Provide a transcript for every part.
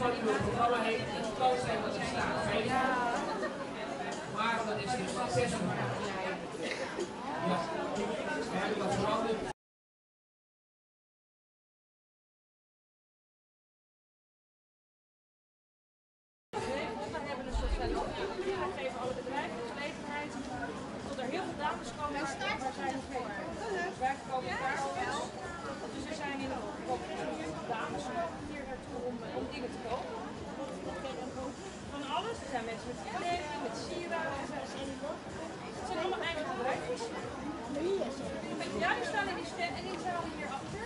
van uw programma heet het kan zijn dat er staat 5 maar dat is dus 6 uur. Ja, we hebben dat veranderd. We hebben een soort salon. We geven alle bedrijven de gelegenheid tot er heel veel dames komen. Waar zijn nog wij komen daar al wel. Dus er zijn hier ook dames hier naartoe om dingen te kopen. Van alles. Er zijn mensen met kleding, met sieraden. Het zijn allemaal eigen bedrijfjes. Ja, die staan in die stand en die staan hier achter.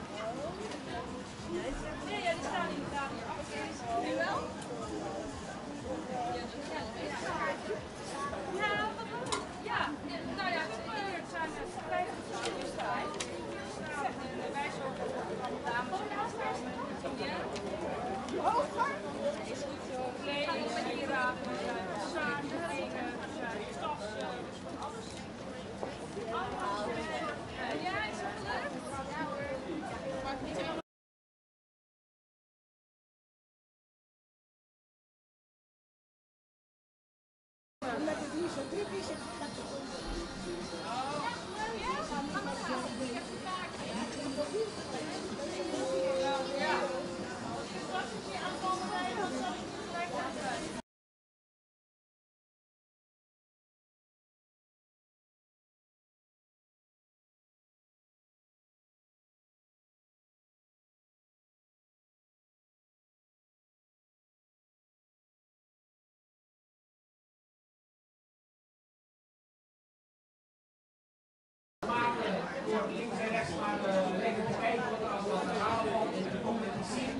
Nee, ja, die staan inderdaad hier achter. Nu wel? Ja, nou ja, hier zijn er 5 verschillende stijlen. En wij zorgen voor de dames en is goed zo. Kleding, sieraden, zaken, dingen, tassen, alles. Ja, is het leuk? Ja hoor. Links en rechts maar even te kijken wat er als dat herhaal valt en te compenseren.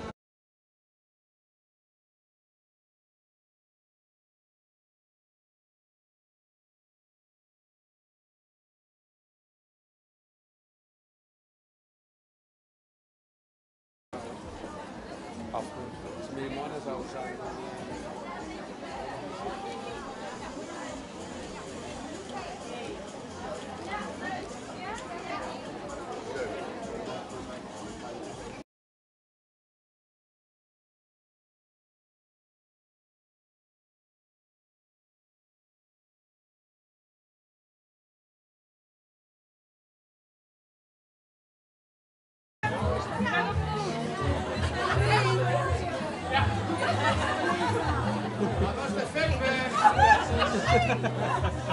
Als meer mannen zouden zijn. Dat was de vet weg.